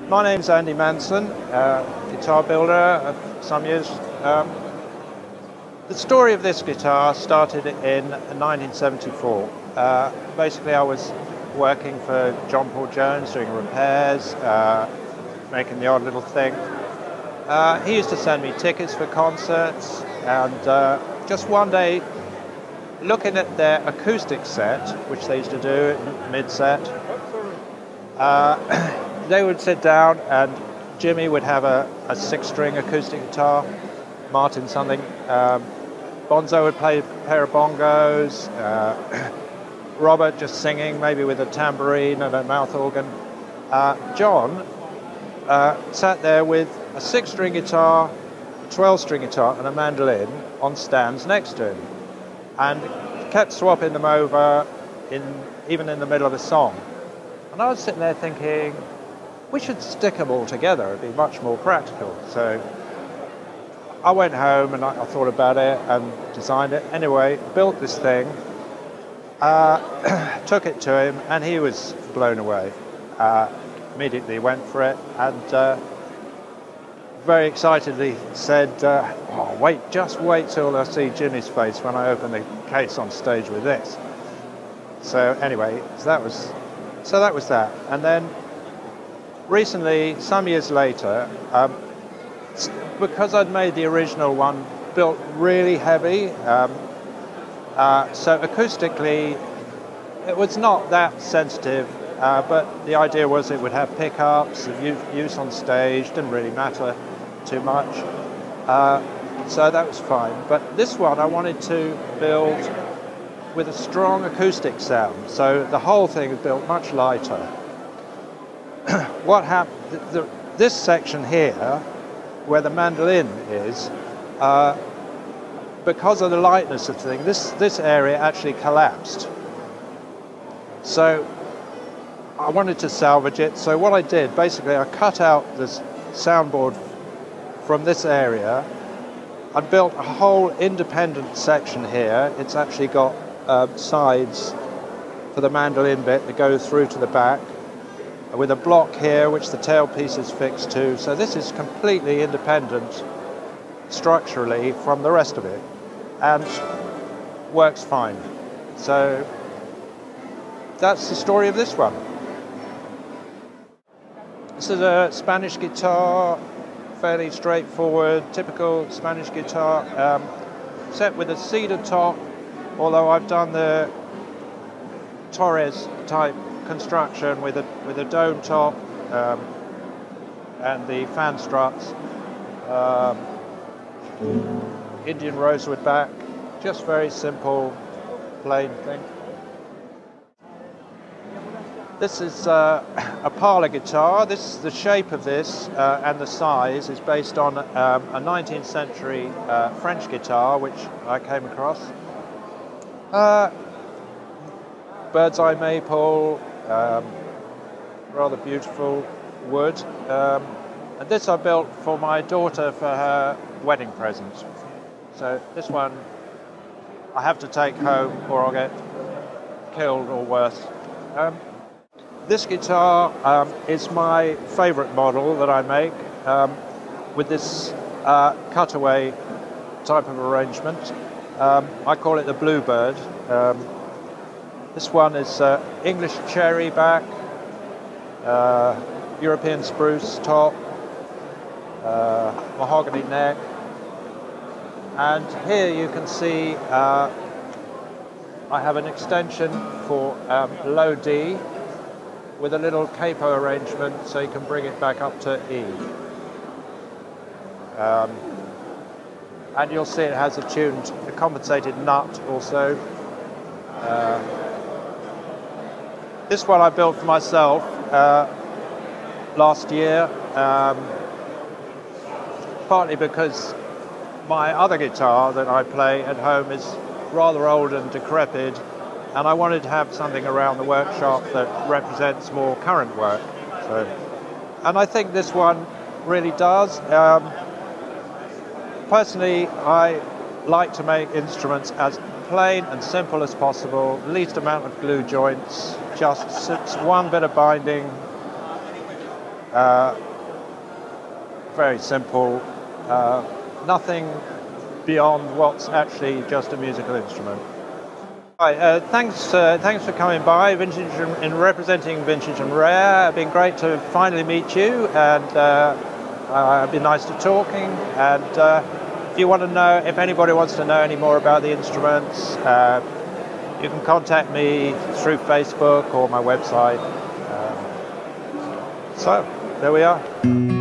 My name's Andy Manson, guitar builder of some years. The story of this guitar started in 1974. Basically, I was working for John Paul Jones, doing repairs, making the odd little thing. He used to send me tickets for concerts, and just one day, looking at their acoustic set, which they used to do mid-set, they would sit down and Jimmy would have a six-string acoustic guitar, Martin something, Bonzo would play a pair of bongos, Robert just singing, maybe with a tambourine and a mouth organ. John sat there with a six-string guitar, a 12-string guitar and a mandolin on stands next to him, and kept swapping them over even in the middle of a song. And I was sitting there thinking, we should stick them all together, it'd be much more practical. So I went home and I thought about it and designed it. Anyway, built this thing, took it to him, and he was blown away. Immediately went for it, and very excitedly said, oh, just wait till I see Jimmy's face when I open the case on stage with this. So anyway, that was that. And then recently, some years later, because I'd made the original one built really heavy, so acoustically it was not that sensitive, but the idea was it would have pickups, use on stage, didn't really matter too much, so that was fine. But this one I wanted to build with a strong acoustic sound, so the whole thing is built much lighter. What happened, this section here, where the mandolin is, because of the lightness of the thing, this area actually collapsed. So I wanted to salvage it, so what I did, basically I cut out this soundboard from this area. I built a whole independent section here. It's actually got sides for the mandolin bit that go through to the back, with a block here which the tailpiece is fixed to. So this is completely independent structurally from the rest of it and works fine. So that's the story of this one. This is a Spanish guitar, fairly straightforward, typical Spanish guitar, set with a cedar top, although I've done the Torres type construction with a dome top and the fan struts, Indian rosewood back, just very simple, plain thing. This is a parlor guitar. The shape of this and the size is based on a 19th century French guitar which I came across. Bird's eye maple, rather beautiful wood. And this I built for my daughter for her wedding present. So this one I have to take home or I'll get killed or worse. This guitar is my favorite model that I make, with this cutaway type of arrangement. I call it the Bluebird. This one is English cherry back, European spruce top, mahogany neck, and here you can see I have an extension for low D with a little capo arrangement so you can bring it back up to E. And you'll see it has a compensated nut also. This one I built for myself last year, partly because my other guitar that I play at home is rather old and decrepit, and I wanted to have something around the workshop that represents more current work. And I think this one really does. Personally, I like to make instruments as plain and simple as possible, least amount of glue joints, just one bit of binding, Very simple, nothing beyond what's actually just a musical instrument. Right, thanks for coming by, Vintage and representing Vintage and Rare. It's been great to finally meet you, and it's been nice to talking. And if you want to know, if anybody wants to know any more about the instruments, you can contact me through Facebook or my website. So there we are.